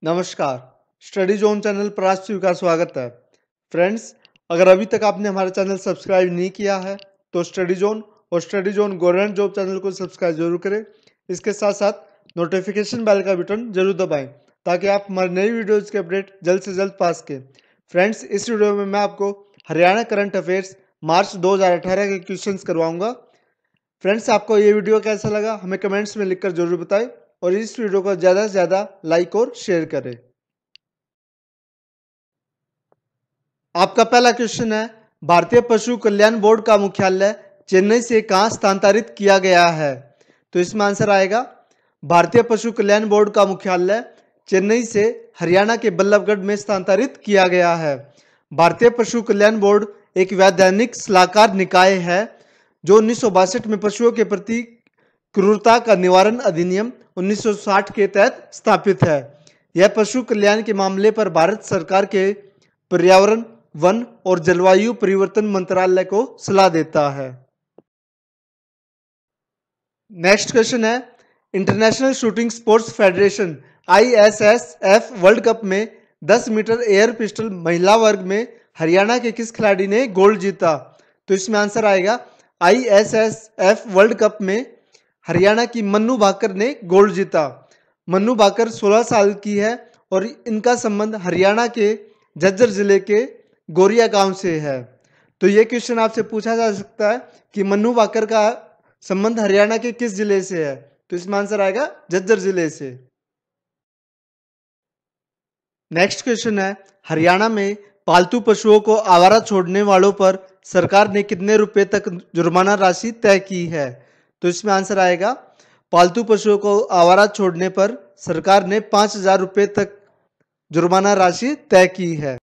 नमस्कार। Study zone channel पर आज सभी का स्वागत है। फ्रेंड्स, अगर अभी तक आपने हमारा चैनल सब्सक्राइब नहीं किया है तो स्टडी जोन और study zone government job channel को सब्सक्राइब जरूर करें। इसके साथ साथ नोटिफिकेशन बेल का बटन जरूर दबाएं ताकि आप हमारी नई वीडियोज़ के अपडेट जल्द से जल्द पा सकें। फ्रेंड्स, इस वीडियो में मैं आपको हरियाणा करंट अफेयर्स मार्च 2018 के क्वेश्चन करवाऊंगा। फ्रेंड्स, आपको ये वीडियो कैसा लगा हमें कमेंट्स में लिखकर जरूर बताएं और इस वीडियो को ज़्यादा से ज़्यादा लाइक और शेयर करें। आपका पहला क्वेश्चन है, भारतीय पशु कल्याण बोर्ड का मुख्यालय चेन्नई से कहां स्थानांतरित किया गया है? तो इसमें आंसर आएगा भारतीय पशु कल्याण बोर्ड का मुख्यालय चेन्नई से हरियाणा के बल्लभगढ़ में स्थानांतरित किया गया है। भारतीय पशु कल्याण बोर्ड एक वैधानिक सलाहकार निकाय है जो 1962 में पशुओं के प्रति क्रूरता का निवारण अधिनियम 1960 के तहत स्थापित है। यह पशु कल्याण के मामले पर भारत सरकार के पर्यावरण, वन और जलवायु परिवर्तन मंत्रालय को सलाह देता है। नेक्स्ट क्वेश्चन है, international shooting sports federation ISSF world cup में 10 मीटर एयर पिस्टल महिला वर्ग में हरियाणा के किस खिलाड़ी ने गोल्ड जीता? तो इसमें आंसर आएगा ISSF वर्ल्ड कप में हरियाणा की मन्नू भाकर ने गोल्ड जीता। मन्नू भाकर 16 साल की है और इनका संबंध हरियाणा के झज्जर जिले के गोरिया गांव से है। तो ये क्वेश्चन आपसे पूछा जा सकता है कि मन्नू भाकर का संबंध हरियाणा के किस जिले से है? तो इसमें आंसर आएगा झज्जर जिले से। नेक्स्ट क्वेश्चन है, हरियाणा में पालतू पशुओं को आवारा छोड़ने वालों पर सरकार ने कितने रुपए तक जुर्माना राशि तय की है? तो इसमें आंसर आएगा पालतू पशुओं को आवारा छोड़ने पर सरकार ने 5,000 रुपए तक जुर्माना राशि तय की है।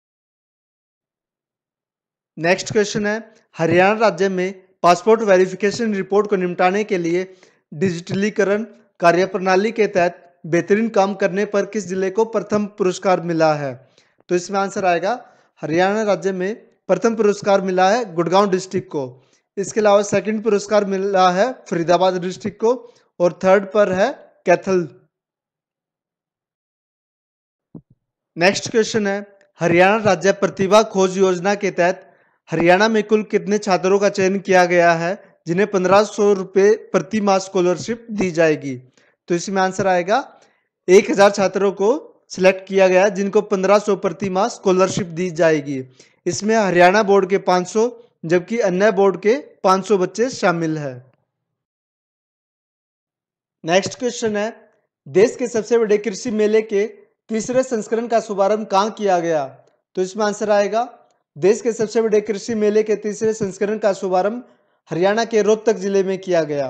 नेक्स्ट क्वेश्चन है, हरियाणा राज्य में पासपोर्ट वेरिफिकेशन रिपोर्ट को निपटाने के लिए डिजिटलीकरण कार्यप्रणाली के तहत बेहतरीन काम करने पर किस जिले को प्रथम पुरस्कार मिला है? तो इसमें आंसर आएगा हरियाणा राज्य में प्रथम पुरस्कार मिला है गुड़गांव डिस्ट्रिक्ट को। इसके अलावा सेकंड पुरस्कार मिला है फरीदाबाद डिस्ट्रिक्ट को और थर्ड पर है कैथल। नेक्स्ट क्वेश्चन है, हरियाणा राज्य प्रतिभा खोज योजना के तहत हरियाणा में कुल कितने छात्रों का चयन किया गया है जिन्हें 1,500 रुपये प्रति माह स्कॉलरशिप दी जाएगी? तो इसमें आंसर आएगा 1,000 छात्रों को सिलेक्ट किया गया जिनको 1,500 प्रति माह स्कॉलरशिप दी जाएगी। इसमें हरियाणा बोर्ड के 500 जबकि अन्य बोर्ड के 500 बच्चे शामिल है। नेक्स्ट क्वेश्चन है, देश के सबसे बड़े कृषि मेले के तीसरे संस्करण का शुभारंभ कहाँ किया गया? तो इसमें आंसर आएगा देश के सबसे बड़े कृषि मेले के तीसरे संस्करण का शुभारंभ हरियाणा के रोहतक जिले में किया गया।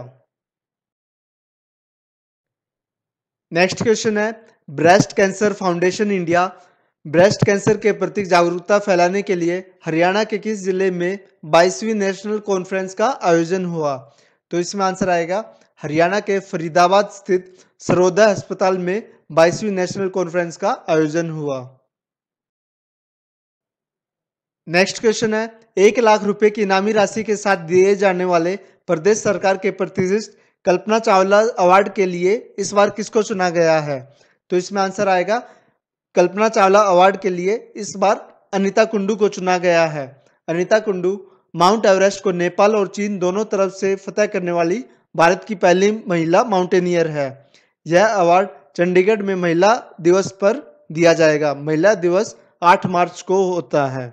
नेक्स्ट क्वेश्चन है, breast cancer foundation India breast cancer के प्रति जागरूकता फैलाने के लिए हरियाणा के किस जिले में 22वीं नेशनल कॉन्फ्रेंस का आयोजन हुआ? तो इसमें आंसर आएगा हरियाणा के फरीदाबाद स्थित सरोदय अस्पताल में 22वीं नेशनल कॉन्फ्रेंस का आयोजन हुआ। नेक्स्ट क्वेश्चन है, 1 लाख रुपए की इनामी राशि के साथ दिए जाने वाले प्रदेश सरकार के प्रतिष्ठित कल्पना चावला अवार्ड के लिए इस बार किसको चुना गया है? तो इसमें आंसर आएगा कल्पना चावला अवार्ड के लिए इस बार अनीता कुंडू को चुना गया है। अनीता कुंडू माउंट एवरेस्ट को नेपाल और चीन दोनों तरफ से फतह करने वाली भारत की पहली महिला माउंटेनियर है। यह अवार्ड चंडीगढ़ में महिला दिवस पर दिया जाएगा। महिला दिवस 8 मार्च को होता है।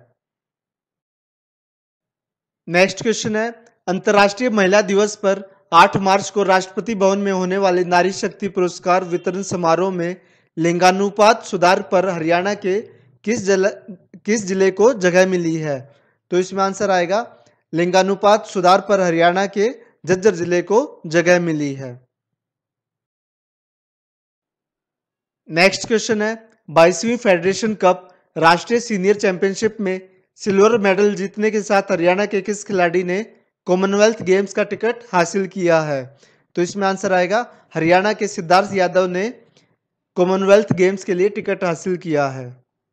नेक्स्ट क्वेश्चन है, अंतर्राष्ट्रीय महिला दिवस पर 8 मार्च को राष्ट्रपति भवन में होने वाले नारी शक्ति पुरस्कार वितरण समारोह में लिंगानुपात सुधार पर हरियाणा के किस जिले को जगह मिली है? तो इसमें आंसर आएगा लिंगानुपात सुधार पर हरियाणा के झज्जर जिले को जगह मिली है। नेक्स्ट क्वेश्चन है, 22वीं फेडरेशन कप राष्ट्रीय सीनियर चैंपियनशिप में सिल्वर मेडल जीतने के साथ हरियाणा के किस खिलाड़ी ने कॉमनवेल्थ गेम्स का टिकट हासिल किया है? तो इसमें आंसर आएगा हरियाणा के सिद्धार्थ यादव ने कॉमनवेल्थ गेम्स के लिए टिकट हासिल किया है।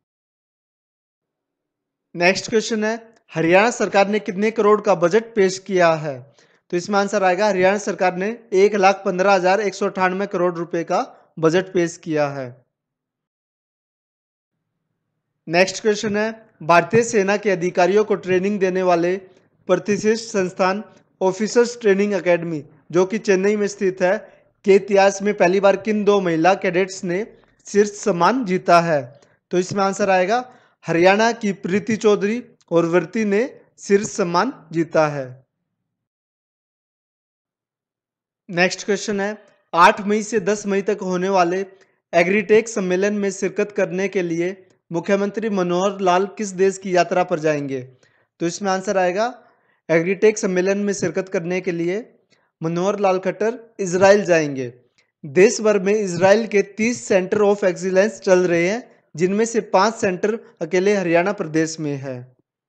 नेक्स्ट क्वेश्चन है, हरियाणा सरकार ने कितने करोड़ का बजट पेश किया है? तो इसमें आंसर आएगा हरियाणा सरकार ने 1,15,198 करोड़ रुपए का बजट पेश किया है। नेक्स्ट क्वेश्चन है, भारतीय सेना के अधिकारियों को ट्रेनिंग देने वाले प्रतिष्ठित संस्थान ऑफिसर्स ट्रेनिंग एकेडमी जो कि चेन्नई में स्थित है के इतिहास में पहली बार किन दो महिला कैडेट्स ने शीर्ष सम्मान जीता है? तो इसमें आंसर आएगा हरियाणा की प्रीति चौधरी और वर्ती ने शीर्ष सम्मान जीता है। नेक्स्ट क्वेश्चन है, 8 मई से 10 मई तक होने वाले एग्रीटेक सम्मेलन में शिरकत करने के लिए मुख्यमंत्री मनोहर लाल किस देश की यात्रा पर जाएंगे? तो इसमें आंसर आएगा एग्रीटेक सम्मेलन में शिरकत करने के लिए मनोहर लाल खट्टर इजराइल जाएंगे। देश भर में इजराइल के 30 सेंटर ऑफ एक्सीलेंस चल रहे हैं, जिनमें से 5 सेंटर अकेले हरियाणा प्रदेश में है।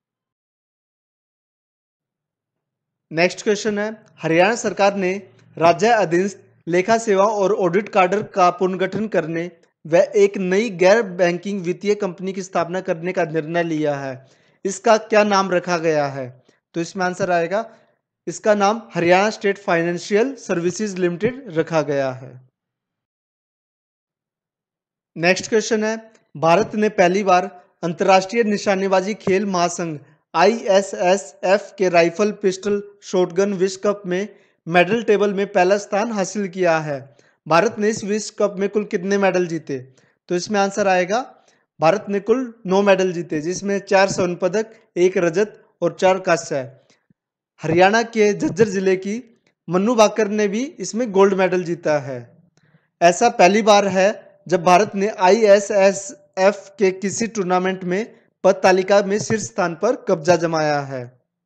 नेक्स्ट क्वेश्चन है, हरियाणा सरकार ने राज्य अधीनस्थ लेखा सेवा और ऑडिट काडर का पुनर्गठन करने व एक नई गैर बैंकिंग वित्तीय कंपनी की स्थापना करने का निर्णय लिया है। इसका क्या नाम रखा गया है? तो इसमें आंसर आएगा इसका नाम Haryana state financial services limited रखा गया है। नेक्स्ट क्वेश्चन है, भारत ने पहली बार अंतर्राष्ट्रीय निशानेबाजी खेल महासंघ ISSF के राइफल पिस्टल शॉटगन विश्व कप में मेडल टेबल में पहला स्थान हासिल किया है। भारत ने इस विश्व कप में कुल कितने मेडल जीते? तो इसमें आंसर आएगा भारत ने कुल 9 मेडल जीते, जिसमें 4 स्वर्ण पदक, 1 रजत और 4 कांस्य है। हरियाणा के झज्जर जिले की मन्नू भाकर ने भी इसमें गोल्ड मेडल जीता है। ऐसा पहली बार है जब भारत ने ISSF के किसी टूर्नामेंट में पद तालिका में शीर्ष स्थान पर कब्जा जमाया है।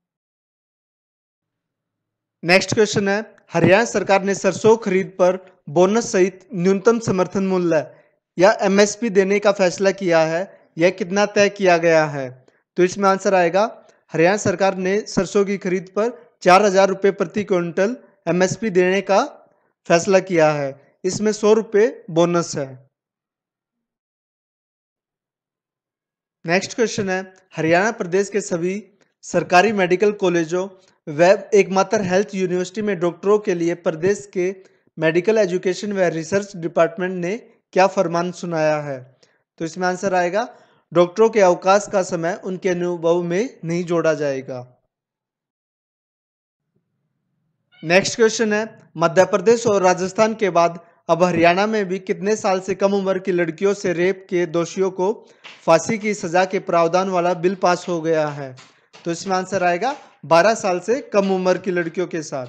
नेक्स्ट क्वेश्चन है, हरियाणा सरकार ने सरसों खरीद पर बोनस सहित न्यूनतम समर्थन मूल्य या MSP देने का फैसला किया है। यह कितना तय किया गया है? तो इसमें आंसर आएगा हरियाणा सरकार ने सरसों की खरीद पर 4,000 रुपये प्रति क्विंटल MSP देने का फैसला किया है। इसमें 100 रुपये बोनस है। नेक्स्ट क्वेश्चन है, हरियाणा प्रदेश के सभी सरकारी मेडिकल कॉलेजों व एकमात्र हेल्थ यूनिवर्सिटी में डॉक्टरों के लिए प्रदेश के मेडिकल एजुकेशन व रिसर्च डिपार्टमेंट ने क्या फरमान सुनाया है? तो इसमें आंसर आएगा डॉक्टरों के अवकाश का समय उनके अनुभव में नहीं जोड़ा जाएगा। नेक्स्ट क्वेश्चन है, मध्य प्रदेश और राजस्थान के बाद अब हरियाणा में भी कितने साल से कम उम्र की लड़कियों से रेप के दोषियों को फांसी की सजा के प्रावधान वाला बिल पास हो गया है? तो इसमें आंसर आएगा 12 साल से कम उम्र की लड़कियों के साथ।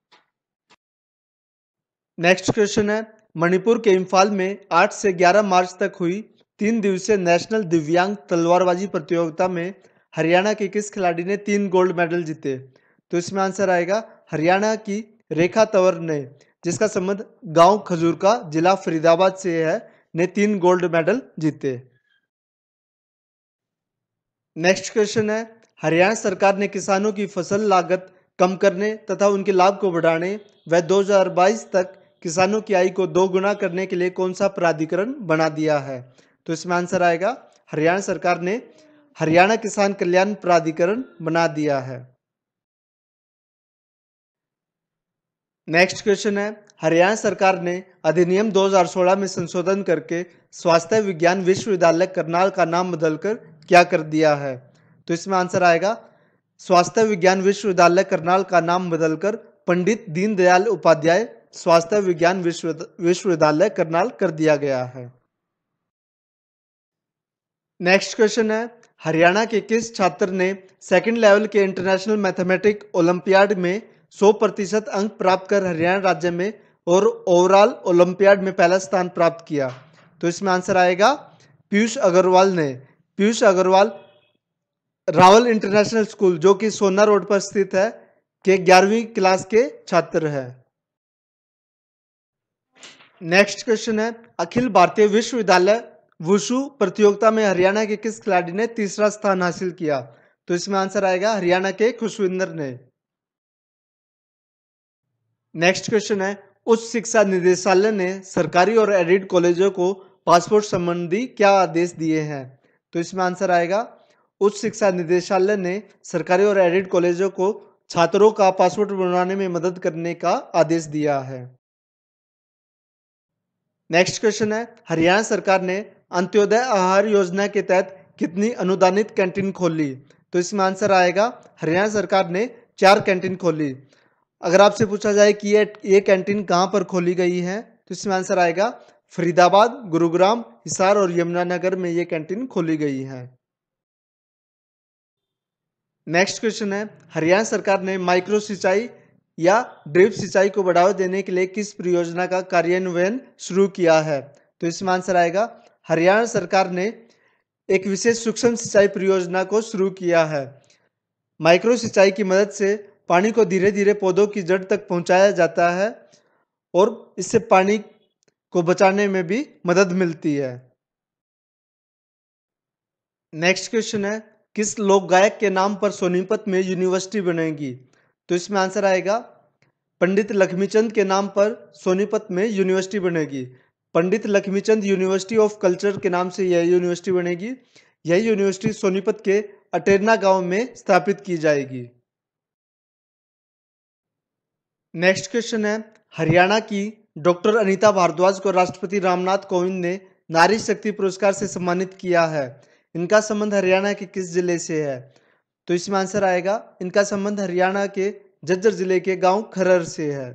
नेक्स्ट क्वेश्चन है, मणिपुर के इम्फाल में 8 से 11 मार्च तक हुई 3 दिवसीय नेशनल दिव्यांग तलवारबाजी प्रतियोगिता में हरियाणा के किस खिलाड़ी ने 3 गोल्ड मेडल जीते? तो इसमें आंसर आएगा हरियाणा की रेखा तंवर ने, जिसका संबंध गांव खजूर का जिला फरीदाबाद से है, ने 3 गोल्ड मेडल जीते। नेक्स्ट क्वेश्चन है, हरियाणा सरकार ने किसानों की फसल लागत कम करने तथा उनके लाभ को बढ़ाने व 2022 तक किसानों की आय को 2 गुना करने के लिए कौन सा प्राधिकरण बना दिया है? तो इसमें आंसर आएगा हरियाणा सरकार ने हरियाणा किसान कल्याण प्राधिकरण बना दिया है। नेक्स्ट क्वेश्चन है, हरियाणा सरकार ने अधिनियम 2016 में संशोधन करके स्वास्थ्य विज्ञान विश्वविद्यालय करनाल का नाम बदलकर क्या कर दिया है? तो इसमें आंसर आएगा स्वास्थ्य विज्ञान विश्वविद्यालय करनाल का नाम बदलकर पंडित दीनदयाल उपाध्याय स्वास्थ्य विज्ञान विश्वविद्यालय करनाल कर दिया गया है। नेक्स्ट क्वेश्चन है, हरियाणा के किस छात्र ने सेकंड लेवल के इंटरनेशनल मैथमेटिक ओलंपियाड में 100% अंक प्राप्त कर हरियाणा राज्य में और ओवरऑल ओलंपियाड में पहला स्थान प्राप्त किया? तो इसमें आंसर आएगा पीयूष अग्रवाल ने। पीयूष अग्रवाल रावल इंटरनेशनल स्कूल जो कि सोना रोड पर स्थित है के 11वीं क्लास के छात्र है। नेक्स्ट क्वेश्चन है, अखिल भारतीय विश्वविद्यालय वुशु प्रतियोगिता में हरियाणा के किस खिलाड़ी ने तीसरा स्थान हासिल किया? तो इसमें आंसर आएगा हरियाणा के खुशविंदर ने। नेक्स्ट क्वेश्चन है, उच्च शिक्षा निदेशालय ने सरकारी और एडेड कॉलेजों को पासपोर्ट संबंधी क्या आदेश दिए हैं? तो इसमें आंसर आएगा उच्च शिक्षा निदेशालय ने सरकारी और एडेड कॉलेजों को छात्रों का पासपोर्ट बनवाने में मदद करने का आदेश दिया है। नेक्स्ट क्वेश्चन है, हरियाणा सरकार ने अंत्योदय आहार योजना के तहत कितनी अनुदानित कैंटीन खोली? तो इसमें आंसर आएगा हरियाणा सरकार ने 4 कैंटीन खोली। अगर आपसे पूछा जाए कि ये कैंटीन कहाँ पर खोली गई है, तो इसमें आंसर आएगा फरीदाबाद, गुरुग्राम, हिसार और यमुनानगर में ये कैंटीन खोली गई है। नेक्स्ट क्वेश्चन है, हरियाणा सरकार ने माइक्रो सिंचाई या ड्रिप सिंचाई को बढ़ावा देने के लिए किस परियोजना का कार्यान्वयन शुरू किया है? तो इसमें आंसर आएगा हरियाणा सरकार ने एक विशेष सूक्ष्म सिंचाई परियोजना को शुरू किया है। माइक्रो सिंचाई की मदद से पानी को धीरे धीरे पौधों की जड़ तक पहुंचाया जाता है और इससे पानी को बचाने में भी मदद मिलती है। नेक्स्ट क्वेश्चन है, किस लोक गायक के नाम पर सोनीपत में यूनिवर्सिटी बनेगी? तो इसमें आंसर आएगा पंडित लक्ष्मीचंद के नाम पर सोनीपत में यूनिवर्सिटी बनेगी। Pandit Lakshmichand university of culture के नाम से यह यूनिवर्सिटी बनेगी। यह यूनिवर्सिटी सोनीपत के अटेरना गांव में स्थापित की जाएगी। नेक्स्ट क्वेश्चन है, हरियाणा की डॉक्टर अनीता भारद्वाज को राष्ट्रपति रामनाथ कोविंद ने नारी शक्ति पुरस्कार से सम्मानित किया है। इनका संबंध हरियाणा के किस जिले से है? तो इसमें आंसर आएगा इनका संबंध हरियाणा के झज्जर जिले के गांव खरर से है।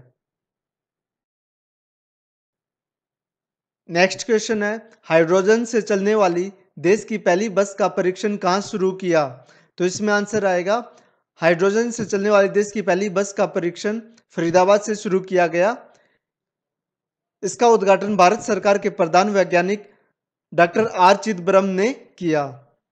नेक्स्ट क्वेश्चन है, हाइड्रोजन से चलने वाली देश की पहली बस का परीक्षण कहाँ शुरू किया? तो इसमें आंसर आएगा हाइड्रोजन से चलने वाली देश की पहली बस का परीक्षण फरीदाबाद से शुरू किया गया। इसका उद्घाटन भारत सरकार के प्रधान वैज्ञानिक डॉक्टर आर चिदम्बरम ने किया।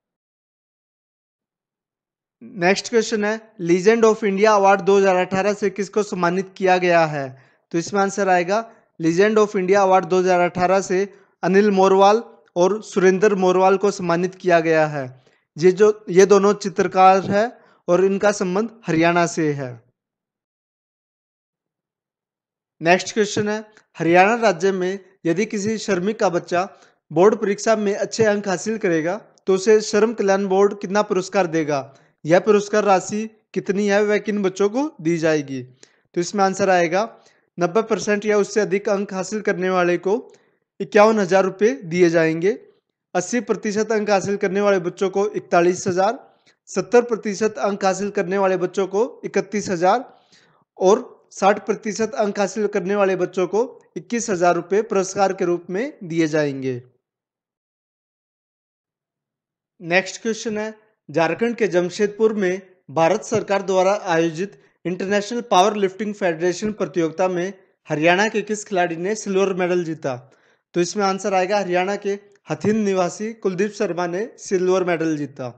नेक्स्ट क्वेश्चन है, लीजेंड ऑफ इंडिया अवार्ड 2018 से किसको सम्मानित किया गया है? तो इसमें आंसर आएगा लीजेंड ऑफ इंडिया अवार्ड 2018 से अनिल मोरवाल और सुरेंद्र मोरवाल को सम्मानित किया गया है। ये दोनों चित्रकार हैं और इनका संबंध हरियाणा से है। नेक्स्ट क्वेश्चन है, हरियाणा राज्य में यदि किसी श्रमिक का बच्चा बोर्ड परीक्षा में अच्छे अंक हासिल करेगा तो उसे श्रम कल्याण बोर्ड कितना पुरस्कार देगा? यह पुरस्कार राशि कितनी है, वह किन बच्चों को दी जाएगी? तो इसमें आंसर आएगा 90% या उससे अधिक अंक हासिल करने वाले को 51,000 रुपये दिए जाएंगे। 80% अंक हासिल करने वाले बच्चों को 41,000, 70% अंक हासिल करने वाले बच्चों को 31,000 और 60% अंक हासिल करने वाले बच्चों को 21,000 रुपये पुरस्कार के रूप में दिए जाएंगे। नेक्स्ट क्वेश्चन है, झारखंड के जमशेदपुर में भारत सरकार द्वारा आयोजित इंटरनेशनल पावर लिफ्टिंग फेडरेशन प्रतियोगिता में हरियाणा के किस खिलाड़ी ने सिल्वर मेडल जीता? तो इसमें आंसर आएगा हरियाणा के हथिन निवासी कुलदीप शर्मा ने सिल्वर मेडल जीता।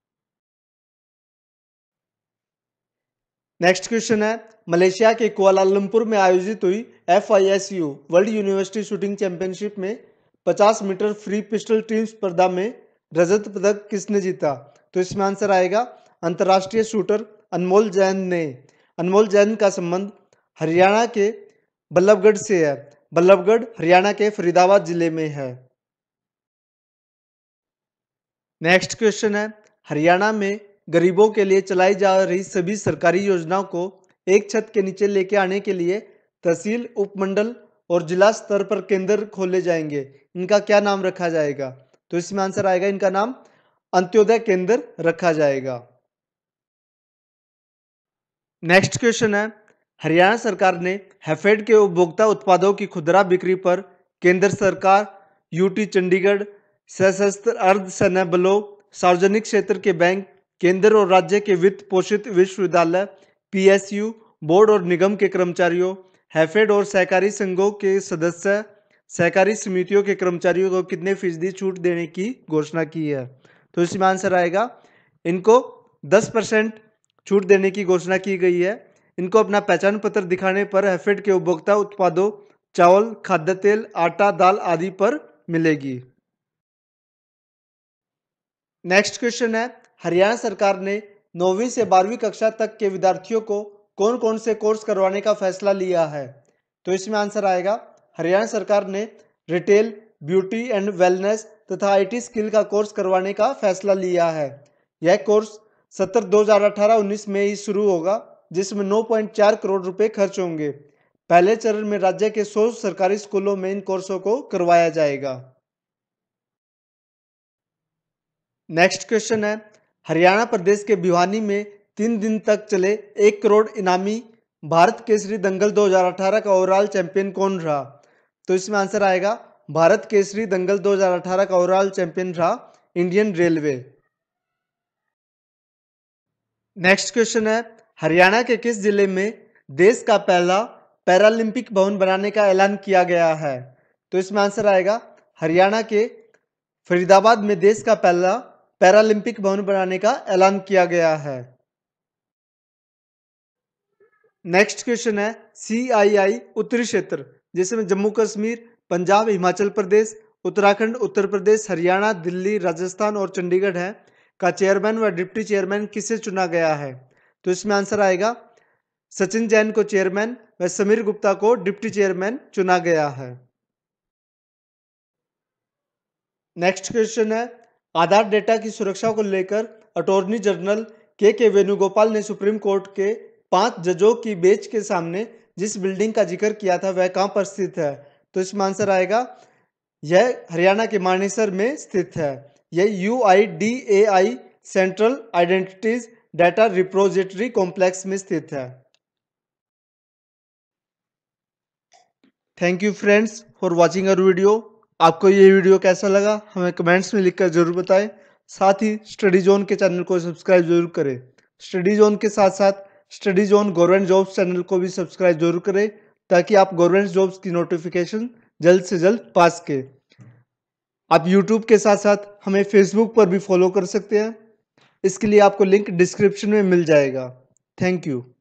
नेक्स्ट क्वेश्चन है, मलेशिया के कुआलालंपुर में आयोजित हुई FISU world university shooting championship में 50 मीटर फ्री पिस्टल टीम स्पर्धा में रजत पदक किसने जीता? तो इसमें आंसर आएगा अंतर्राष्ट्रीय शूटर अनमोल जैन ने। अनमोल जैन का संबंध हरियाणा के बल्लभगढ़ से है। बल्लभगढ़ हरियाणा के फरीदाबाद जिले में है। नेक्स्ट क्वेश्चन है, हरियाणा में गरीबों के लिए चलाई जा रही सभी सरकारी योजनाओं को एक छत के नीचे लेके आने के लिए तहसील, उपमंडल और जिला स्तर पर केंद्र खोले जाएंगे। इनका क्या नाम रखा जाएगा? तो इसमें आंसर आएगा इनका नाम अंत्योदय केंद्र रखा जाएगा। नेक्स्ट क्वेश्चन है, हरियाणा सरकार ने हैफेड के उपभोक्ता उत्पादों की खुदरा बिक्री पर केंद्र सरकार, UT चंडीगढ़, सशस्त्र अर्धसैन्य बलों, सार्वजनिक क्षेत्र के बैंक, केंद्र और राज्य के वित्त पोषित विश्वविद्यालय, PSU, बोर्ड और निगम के कर्मचारियों, हैफेड और सहकारी संघों के सदस्य, सहकारी समितियों के कर्मचारियों को कितने फीसदी छूट देने की घोषणा की है? तो इसमें आंसर आएगा इनको 10% छूट देने की घोषणा की गई है। इनको अपना पहचान पत्र दिखाने पर हैफेड के उपभोक्ता उत्पादों चावल, खाद्य तेल, आटा, दाल आदि पर मिलेगी। नेक्स्ट क्वेश्चन है, हरियाणा सरकार ने 9वीं से 12वीं कक्षा तक के विद्यार्थियों को कौन कौन से कोर्स करवाने का फैसला लिया है? तो इसमें आंसर आएगा हरियाणा सरकार ने रिटेल, ब्यूटी एंड वेलनेस तथा IT स्किल का कोर्स करवाने का फैसला लिया है। यह कोर्स सत्र 2018-19 में ही शुरू होगा, जिसमें 9.4 करोड़ रुपए खर्च होंगे। पहले चरण में राज्य के 100 सरकारी स्कूलों में इन कोर्सों को करवाया जाएगा। नेक्स्ट क्वेश्चन है, हरियाणा प्रदेश के भिवानी में 3 दिन तक चले 1 करोड़ इनामी भारत केसरी दंगल 2018 का ओवरऑल चैंपियन कौन रहा? तो इसमें आंसर आएगा भारत केसरी दंगल 2018 का ओवरऑल चैंपियन रहा इंडियन रेलवे। नेक्स्ट क्वेश्चन है, हरियाणा के किस जिले में देश का पहला पैरालंपिक भवन बनाने का ऐलान किया गया है? तो इसमें आंसर आएगा हरियाणा के फरीदाबाद में देश का पहला पैरालंपिक भवन बनाने का ऐलान किया गया है। नेक्स्ट क्वेश्चन है, CII उत्तरी क्षेत्र जिसमें जम्मू कश्मीर, पंजाब, हिमाचल प्रदेश, उत्तराखंड, उत्तर प्रदेश, हरियाणा, दिल्ली, राजस्थान और चंडीगढ़ है का चेयरमैन व डिप्टी चेयरमैन किसे चुना गया है? तो इसमें आंसर आएगा सचिन जैन को चेयरमैन व समीर गुप्ता को डिप्टी चेयरमैन चुना गया है। नेक्स्ट क्वेश्चन है, आधार डेटा की सुरक्षा को लेकर अटॉर्नी जनरल के वेणुगोपाल ने सुप्रीम कोर्ट के 5 जजों की बेंच के सामने जिस बिल्डिंग का जिक्र किया था वह कहां पर स्थित है? तो इसमें आंसर आएगा यह हरियाणा के मानेसर में स्थित है। यह UIDAI central identities data repository complex में स्थित है। Thank you friends for watching our video. आपको ये वीडियो कैसा लगा हमें कमेंट्स में लिखकर जरूर बताएं। साथ ही स्टडी जोन के चैनल को सब्सक्राइब जरूर करें। स्टडी जोन के साथ साथ study zone government jobs channel को भी सब्सक्राइब जरूर करें ताकि आप गवर्नमेंट जॉब्स की नोटिफिकेशन जल्द से जल्द पा सके। आप यूट्यूब के साथ साथ हमें फेसबुक पर भी फॉलो कर सकते हैं। इसके लिए आपको लिंक डिस्क्रिप्शन में मिल जाएगा। Thank you.